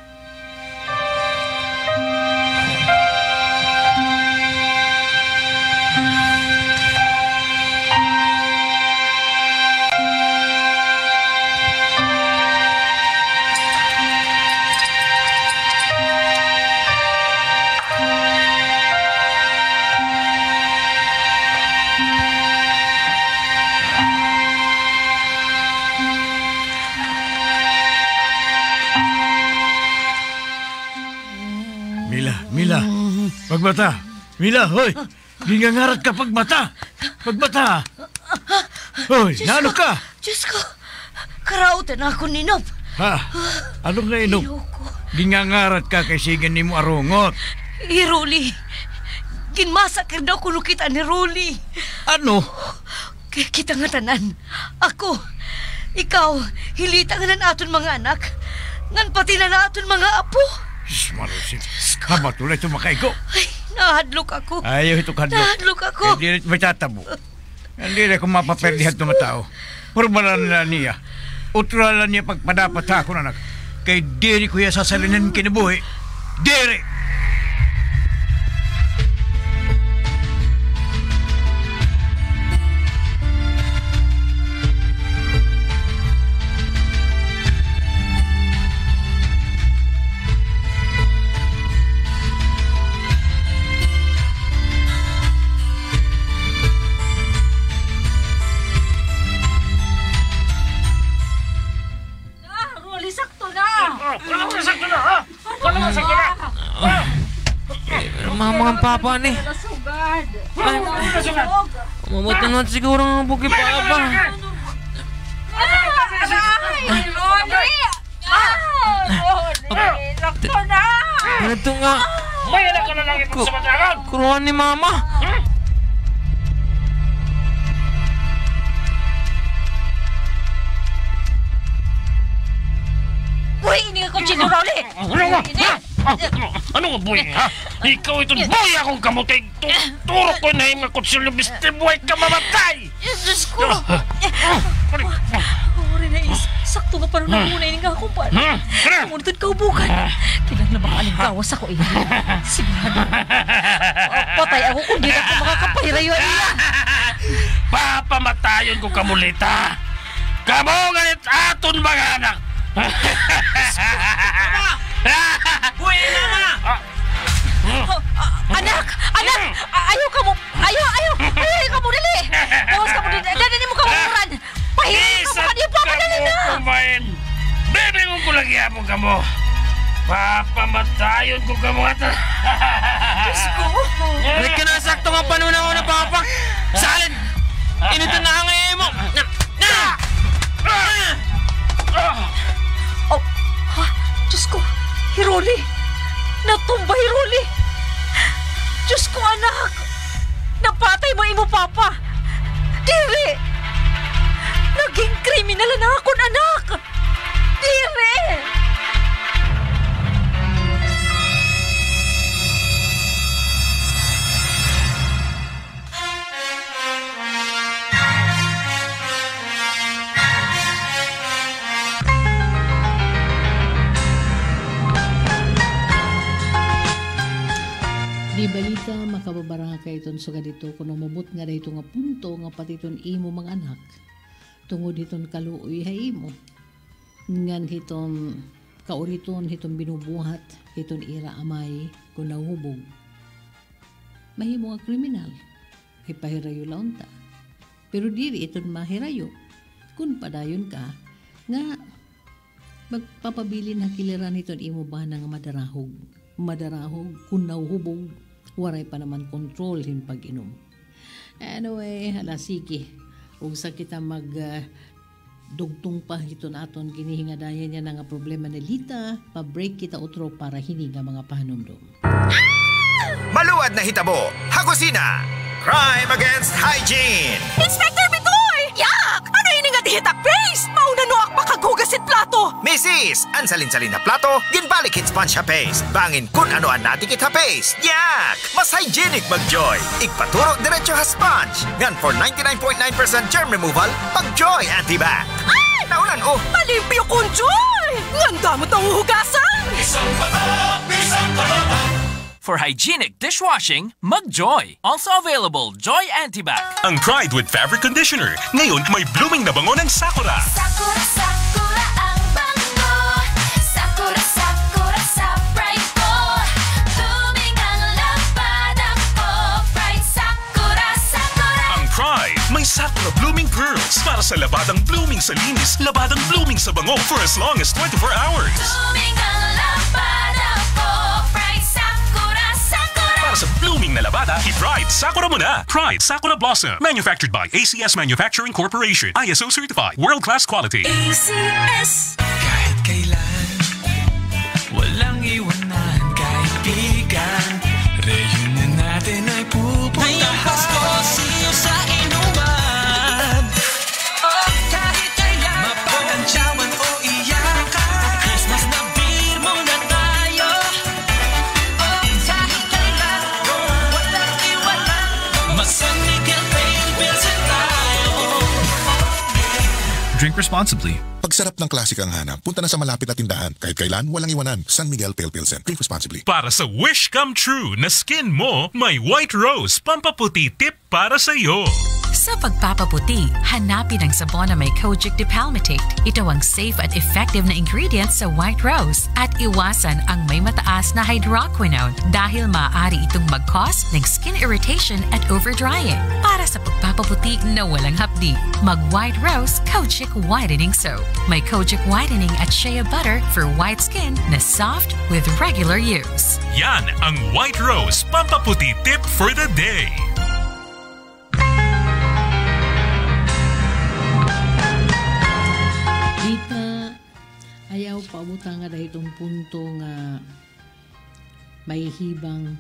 Mila, pagbata. Mila, hoy. Gingangarat ka pagbata. Pagbata. Hoy, naano ka? Diyos ko, karautan ako ninop. Ha? Anong nga inop? Gingangarat ka kay sigan ni mo arungot. Eh, Rolly, ginmasakir daw kuno kita ni Rolly. Ano? Kaya kita nga tanan. Ako, ikaw, hilita nga na naton mga anak. Ngan pati na naton mga apo. Marusin. Hama tulay ito makaigo. Ay, nahadlok ako. Ayaw ito kadlok. Nahadlok ako. Kaya di may tatabo. Hindi rin kung mapaperdihan ito matao. Purmalan na niya. Utralan niya pagpadapat ako na anak. Kay diri ko ya sasalinan kinabuhi. Diri! Mga papa ni. Ay, mamutan naman siguro ng buki papa. Ito nga. Kuruhan ni mama. kutsilyo, Rolly! Ano nga, boy, ha? Ikaw itong boy akong kamutay. Turok ko na yung mga kutsilyo, mister Boy, ka mamatay! Diyos ko! Ori na is, sakto nga pa nung namunay nga akong pan. Kamunitod ka ubukan. Kailang na baka aling gawas ako eh. Sigurado. Patay ako kung di na ako makakapahirayo iya. Papamatayon ko kamulita. Kamo ganit aton mga anak. Buhay na na! Anak! Anak! Ayaw ka mo! Ayaw! Ayaw! Ayaw ka mo! Dali! Bawas ka mo! Dali mo ka umuran! Pahirin ka mo! Kaniyo pa! Dali na! Kumain! Bebe mo ko lagi apong kamo! Papamatayon ko kamo ata! Diyos ko! May kanasakto nga panuna ko na papak! Salin! Inito na ang ngayon mo! Na! Na! Oh! Ha? Diyos ko! Hiroli! Natumba, Hiroli! Diyos ko, anak! Napatay mo imo, Papa! Diri! Naging kriminal na akong anak! Diri! Di balita makababara ka iton so dito kuno mabot nga dito nga punto nga patiton imo mga anak tungod hiton kaluoy hay imo ngan hiton kauriton hiton binubuhat hiton ira amay kun naghubog mahimo nga kriminal hipahirayo laon ta pero diri iton mahirayo kun padayon ka nga magpapabilin hakiliran hiton imo ba nga madarahog madarahog kun naghubog waray pa naman control hin pag-inom. Anyway, hala sige. Ug sa kita mag uh, dugtong pa ito naton ginihingadayan niya nga problema ni Lita, pa-break kita utro para hininga mga pahanumdum. Maluwad na hitabo, Hagosina, Crime Against Hygiene. Inspector Bitoy! Yak! Ano ini nga dihitak paste? Mauna no ak makagugasit plato. Missis, ang salin-salin na plato, ginbalik hit sponge ha paste. Bangin kun ano ang natikit ha paste. Yak! Mas hygienic mag-Joy. Igpaturo diretso ha sponge. Ngan for ninety-nine point nine percent germ removal, pag-Joy Antibac. Ay! Naulan oh! Malimpyo kong Joy! Ngandamot ang uhugasan! Isang patak! Isang patak! For hygienic dishwashing, mag-Joy. Also available, Joy Antibac. Ang Pride with Fabric Conditioner. Ngayon, may blooming na bango ng Sakura. Sakura, Sakura ang bango. Sakura, Sakura sa Pride ko. Blooming ang labada ko. Pride, Sakura, Sakura. Ang Pride, may Sakura Blooming Pearls. Para sa labadang blooming sa linis, labadang blooming sa bango for as long as twenty-four hours. Blooming ang labada ko. Pride, Sakura, Sakura. Para sa blooming na labada, i-Pride Sakura mo na. Pride Sakura Blossom. Manufactured by A C S Manufacturing Corporation. I S O certified. World-class quality. A C S. Kahit kailan, walang iwanan kaibigan. Reunion natin ay pupunta. Ngayong Pasko, siyo sa inuman. Oh, kahit kailan, mapagantsawan o iyakan. Christmas na beer muna tayo. Oh, kahit kailan, walang iwanan. Masan Miguel Pale Pilsen tayo. Drink responsibly. Pagsarap ng klasik ang hanap, punta na sa malapit na tindahan. Kahit kailan, walang iwanan. San Miguel Pale Pilsen. Drink responsibly. Para sa wish come true na skin mo, may White Rose pampaputi tip para sa iyo. Sa pagpapaputi, hanapin ang sabon na may kojic depalmitate. Ito ang safe at effective na ingredients sa White Rose at iwasan ang may mataas na hydroquinone dahil maaari itong mag-cause ng skin irritation at overdrying. Para sa pagpapaputi na walang hapdi, mag-White Rose Kojic Whitening Soap. May kojic whitening at shea butter for white skin na soft with regular use. Yan ang White Rose pampaputi tip for the day. Dita, ayaw pabuta nga dahil itong punto nga may hibang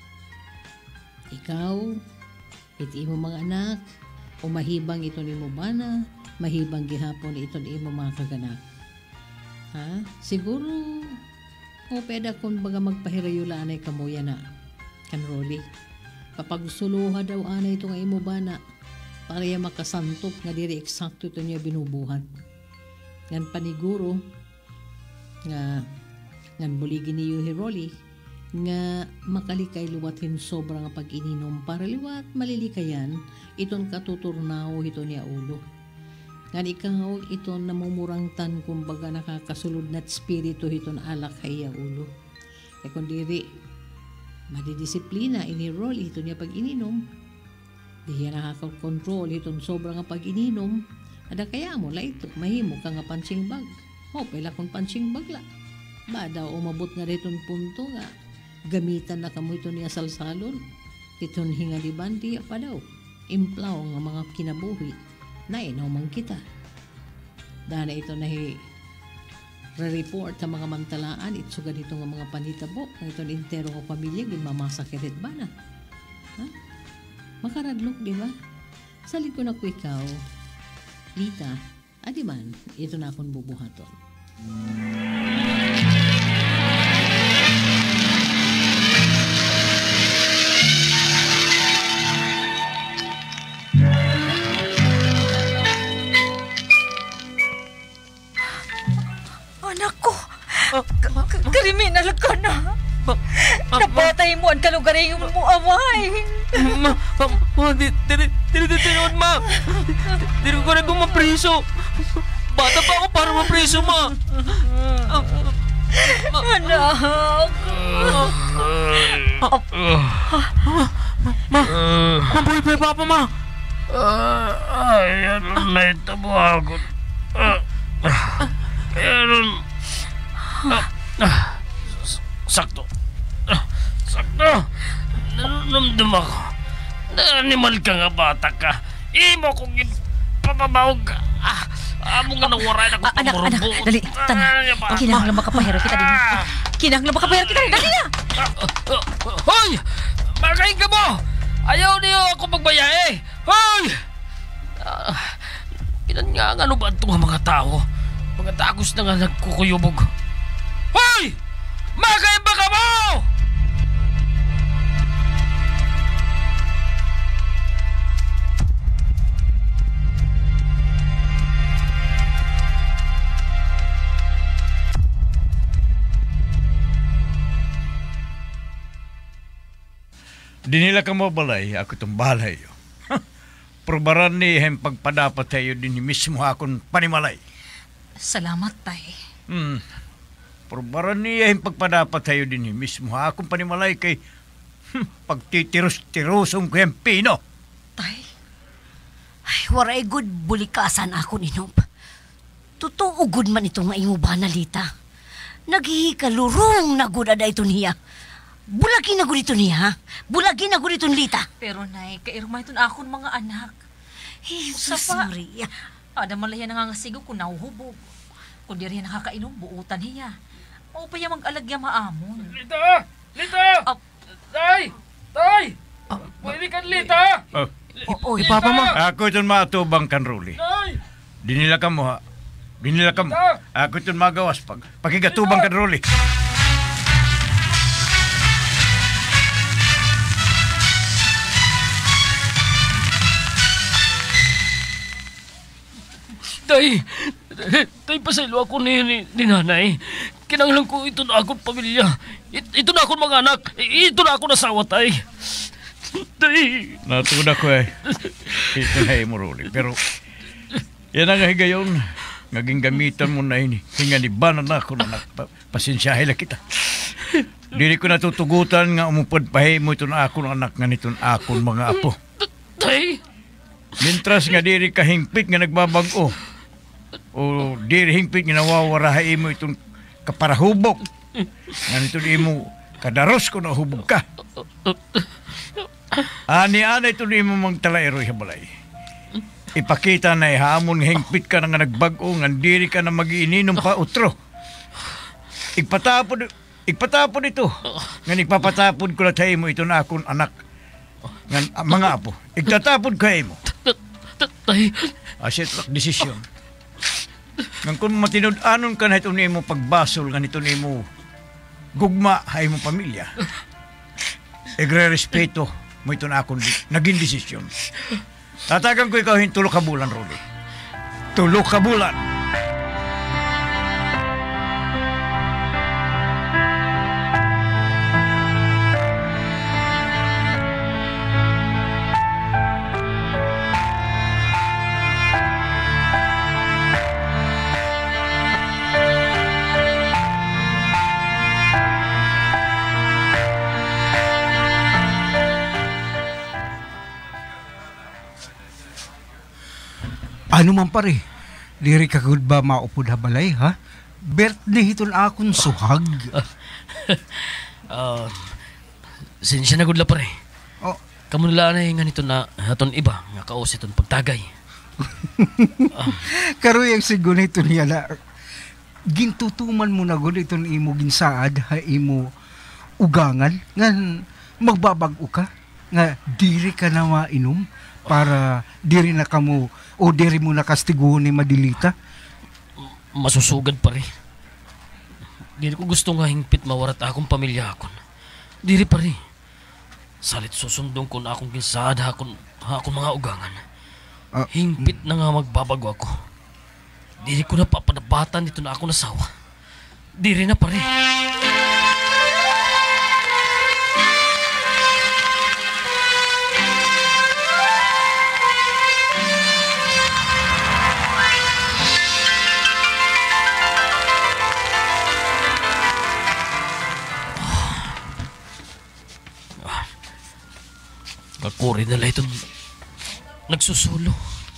ikaw, iti mo mga anak, o mahibang ito ni mo bana, mahibang gihapon ito ni mo mga kaganak. Ha? Siguro, o pwede kung baga magpahirayula anay kamuya na. Kan Rolly. Papagsuluha daw anay ito nga imo ba na para ya makasantop nga diri eksakto ito niya binubuhat. Ngan paniguro nga ngan buligi ni Yuhi Rolly nga makalikay luwatin sobra nga pag-ininom para liwat malilikayan iton katuturnaw ito niya ulo. Ngan ikaw iton namumurangtan kumbaga nakakasulod na't spirito iton alak kaya ulo. E kung diri madidisiplina ini Rolly ito niya pag-ininom, di yan nakakakontrol iton sobra nga pag-ininom, ada kaya mo la ito mahimo ka nga punching bag. O pala kung punching bag la. Ba daw umabot nga riton punto nga gamitan na kamo ito niya salsalon. Iton hinga di bandi pa daw. Implaw nga mga kinabuhi na inaw man kita. Dahil ito na hi re-report sa mga mantalaan itsuga dito nga mga panitabo nga ito intero nga pamilya din mamasakit ba na. Ha? Makaradlok di ba? Salit ko na ko ikaw Lita, adi man ito na akong bubuhaton. Anak ko, kriminal ka na. Napatay mo ang kalugaring mo amay. Ma, ma, ma, di, di, di, di, di, di, ma. Di ko na kung mapriso. Bata pa ako para mapriso, ma. Anak. Ma, ma, buhay pa yung papa, ma. Ay, ano na ito mo ako. Ano, sakto. Sakto. Naramdam ako. Na-animal ka nga, bata ka. Imo kong ipapabawag ka. Ah, amo nga nawaray na kong Anak, anak, pamurubot. dali, tanay. Kinahanglan makapahero kita din. Kinahanglan makapahero kita din. Dali na! Hoy! Magayin ka mo! Ayaw niyo ako magbayae! Hoy! Uh, ilan nga ang ano ba itong mga tao? Mga tagos na nga nagkukuyubog. Hoy! Magayin ba ka mo? Di nila ka mabalay, ako itong balay. Probaran ni hem pagpadapat tayo din mismo akong panimalay. Salamat, tay. Hmm. Probaran ni hem pagpadapat tayo din mismo akong panimalay kay hmm, pagtitiros-tirosong ko yung pino. Tay, ay, waray good bulikasan ako ninop. Totoo good man ito nga inguban na Lita. Naghihikalurong na good ada ito niya. Bulagi na gud ito niya, bulagi na gud ito Lita. Pero nay, kairma ito na akong mga anak. Eh, Jesus pa, Maria. Ada malaya nangangasigo kung nauhubog. Kung di rin nakakainom, buutan niya. O pa niya mag-alagya maamon. Lita! Lita! Oh. Tay! Tay! Oh. Pwede ka, Lita! Oh. Oo, Ipapa mo. Ako itong matubang kanruli. Tay! Di nila ka mo ha. Di nila ka mo. Ako itong magawas pag pakigatubang kanruli. Tay, tay, pasaylo ako ni, ni, ni nanay. Kinanglan ko ito na akong pamilya. It, ito na akong mga anak. Ito na akong nasawa, tay. Tay. Natuna ko eh. Ito na mo, Rolly. Pero, yan ang higayon. Naging gamitan mo na ini. Hinga ni banan na ako na pasensyahe lang kita. Dili ko natutugutan nga umupad pahay mo ito na akong anak nga nito na akong mga apo. Tay. Mintras nga diri ka hingpit nga nagbabago. O diri hingpit nga nawawarahay mo itong kaparahubok. Nga nito di mo kadaros ko na hubog ka. Ani-ana ito di mo magtalairo sa balay. Ipakita na ihamon hingpit ka na nga nagbago nga diri ka na mag-iininom pa utro. Igpatapon, igpatapon ito. Nga nagpapatapon ko na tayo mo ito na akong anak. Nga mga apo. Igtatapon kayo mo. Tay. Asit lang desisyon. Nang kung matinud-anon ka na ito ni mo pagbasol, ganito ni mo gugma hay mo pamilya. Igre-respeto mo ito na akong naging desisyon. Tatagan ko ikaw hin tulo ka bulan, Rolly. Tulo ka bulan. Ano man pare, diri ka gud ba maupod habalay ha? Birthday hiton akong suhag. uh, Sinsya na gud la pare. Oh. Kamu nila na nga nito na haton iba nga kaos iton pagtagay. um, Karoy ang sigun ito niya na gintutuman mo na gud iton imo ginsaad ha imo ugangan nga magbabag-o ka nga diri ka na mainom para diri na kamo o diri mo nakastiguhon ni Madilita. Masusugad pare. Diri ko gusto nga hingpit mawarat akong pamilya akon. Diri pare. Salit susundong ko na akong ginsaad akon, akong mga ugangan. Uh, hingpit na nga magbabago ako. Diri ko na papadabatan dito na ako nasawa. Diri na pare. Kakuri na lang itong nagsusulo.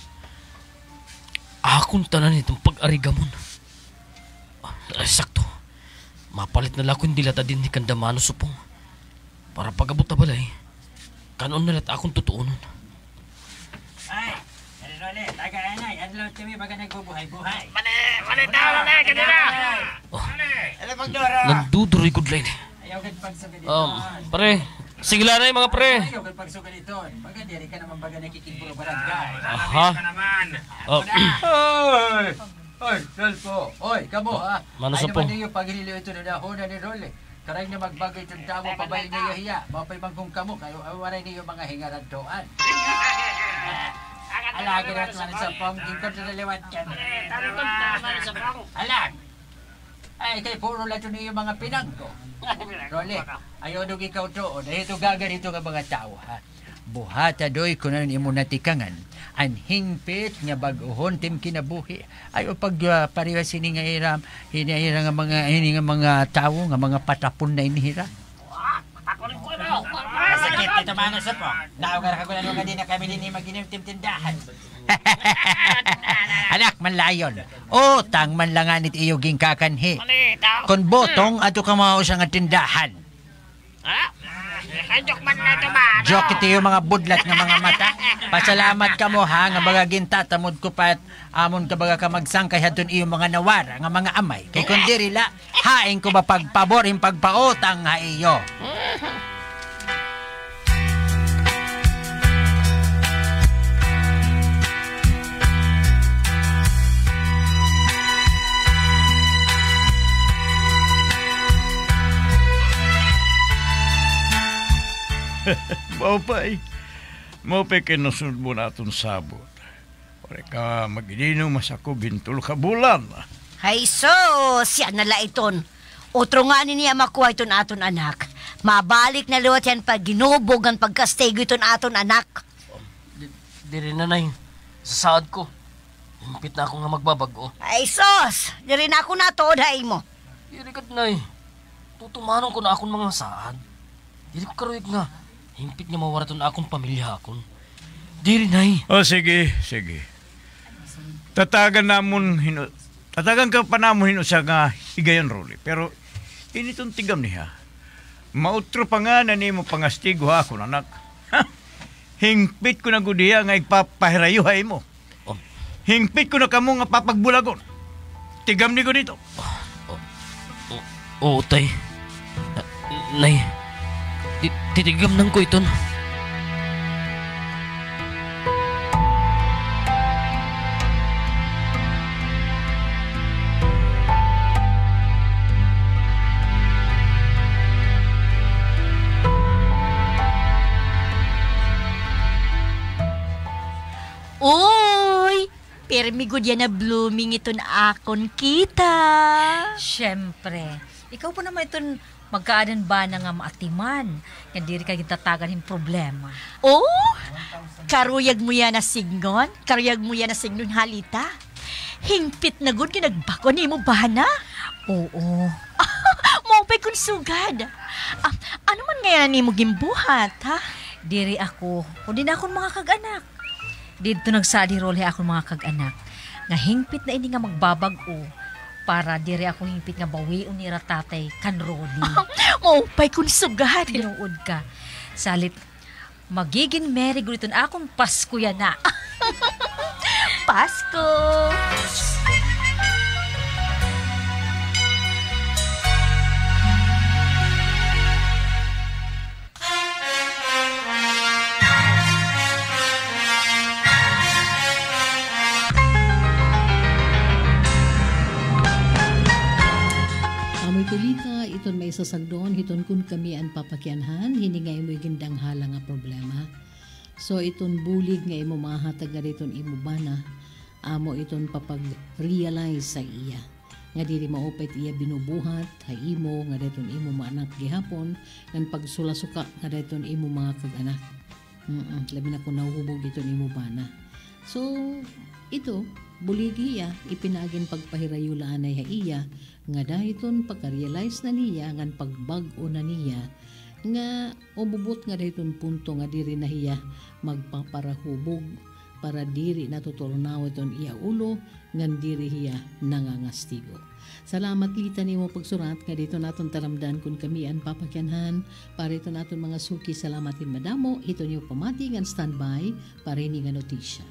Akong tanan itong pag-arigamon. Ay, sakto. Mapalit na lang akong dilata din ni Kandamano supong. Para pag-abot na balay, kanon na lang akong tutuunon. Ay, Role, taga-anay, adlaw kami baga nagbubuhay-buhay. Mane, mane tao na, kanina! Oh, alam mong Doro! nagduduroy good line. Ayaw ka pagsugad ito. Um, pare, sige lang na mga pre. Ayaw ka pagsugad ito. Baga diri ka naman baga nakikipuro barangay. Aha. Oh. Oy! Oy, Rolfo! Oy, kamo ha? Mano sa po? Ay naman niyo paghililo ito na nahuna ni Role. Karay na magbagay itong tamo pabay niyo hiya. Mapay mangkong kamo kayo awaray niyo mga hingarad doan. Alagin na ito sa pong gingkod na naliwat yan. Alag! Ay, kay puro lang ito niyo mga pinangko. Role, ayaw nung ikaw doon. Dahil ito gagan ito nga mga tao, ha? Buhata doy kung ano imo natikangan. Ang hingpit nga baguhon tim kinabuhi. Ayaw pag uh, pareha sini nga hiram, hinahira nga mga, hini nga mga tao, nga mga patapon na inihira. Sakit ito mana sa po. Naugar ka kung ano nga din na kami din mag-inim tindahan. Anak, manlayon. Utang man langanit iyo ging kakanhi. Kon botong ato ka mao sa nga tindahan. Ha? Kajok man na ito ba? Joke ito yung mga budlat ng mga mata. Pasalamat ka mo ha, nga baga gintatamod ko pa at amon ka baga ka magsangkay hatun iyo mga nawara, nga mga amay. Kay kung dirila, haing ko ba pagpabor yung pagpautang ha iyo. Maupay. Maupay kinusunod mo na itong sabot. Pare ka mag-ininom masako bintul ka bulan. Hay so, siya nala iton. Otro nga ni niya makuha iton aton anak. Mabalik na luwat yan pag ginubog ang pagkastego iton aton anak. Di rin na na sa saad ko. Himpit na ako nga magbabago. Ay sos, di rin ako natood hay mo. Irikat na tutumanong ko na akong mga saad. Dili ko karuig nga. Himpit nga mawaraton akong pamilya akon. Diri na O sige, sige. Tatagan namon hino. Tatagan ka pa namon hino sa nga higayon Rolly. Pero initong tigam niya. Mautro pa nga na ni mo pangastigo ha akon anak. Ha? Hingpit ko na gudiya nga ipapahirayuhay mo. Oh. Hingpit ko na kamo nga papagbulagon. Tigam ni ko dito. Oo, oh, oh, oh, tay. Nay. Titigam nang ko iton. Pirmi good yan na blooming ito na akon kita. Siyempre. Ikaw po naman ito magkaanan ba na nga maatiman? Nga diri ka gitatagan yung problema. Oh, karuyag mo yan na signon? Karuyag mo yan na signon halita? Hingpit na good ginagbago ni mo ba na? Oo. Maupay kung sugad. Ah, ano man ngayon ni mo gimbuhat, ha? Diri ako, o din akong mga kag-anak. Dito nagsali role akong mga kag-anak. Nga hingpit na ini nga magbabag-o para diri ako hingpit nga bawion ni ratatay kan Rodi. Maupay kung sugad. Tinuod ka. Salit, magiging merry good iton akong Pasko yan na. Pasko! Amoy kulita, iton may sasagdon, hiton kun kami an papakianhan, hiningay mo gindang hala nga problema. So iton bulig nga imo mahatag nga diton imo bana, amo iton papag-realize sa iya. Nga diri maupay iya binubuhat, ha imo nga diton imo maanak gihapon, ngan pagsulasuka nga diton imo mga kag-anak. Mm labi na ko nahuhubog iton imo bana. So ito, bulig iya, ipinagin pagpahirayulaan ay ha iya, nga dahiton pagka-realize na niya, ngan pagbag-o na niya, nga umubot nga dahiton punto nga diri na hiya magpaparahubog para diri natuturunaw iton iya ulo, ngan diri hiya nangangastigo. Salamat lita nimo pagsurat nga dito naton taramdan kun kami an papakianhan, para ito naton mga suki salamatin madamo, ito niyo pamati ngan standby para ini nga notisya.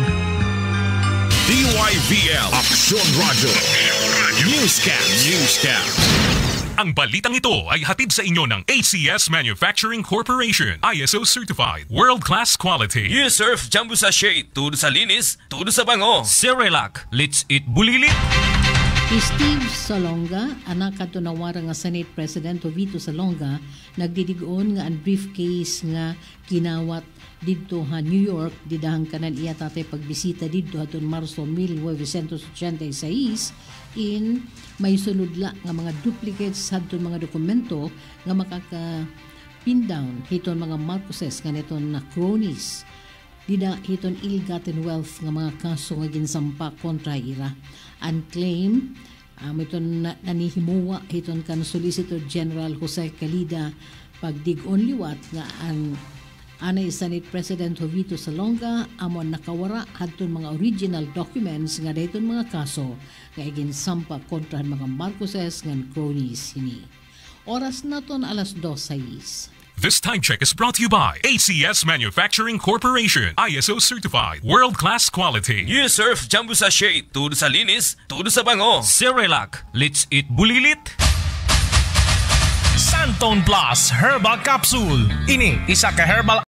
D Y V L Aksyon Radyo Newscast. Newscast. Ang balitang ito ay hatid sa inyo ng A C S Manufacturing Corporation, I S O certified, world-class quality. You surf jumbo sachet, tudo sa linis, tudo sa bango. Cerelac, let's eat bulilit. Steve Salonga, anak kadto nawara nga Senate President Vito Salonga, nagdidigon nga ang briefcase nga kinawat didto ha New York, didahang kanan iya tatay pagbisita didto haton Marso nineteen eighty-six in may sunudla nga mga duplicates hadton mga dokumento nga makaka pin down hiton mga Marcoses nga neton na cronies dida hiton ill-gotten wealth nga mga kaso nga ginsampa kontra ira and claim um, iton na, nanihimuwa hiton kan Solicitor General Jose Calida pagdig-on liwat nga ang anay Senate President Vito Salonga amon nakawara hadton mga original documents nga dayton mga kaso nga ginsampa kontra mga Marcoses ngan cronies hini. Oras naton alas dos sais. This time check is brought to you by A C S Manufacturing Corporation, I S O certified, world-class quality. You surf jumbo sachet, tudo sa linis, tudo sa bango. Cerelac, let's eat bulilit. Santon Plus Herbal Capsule. Ini isa ka herbal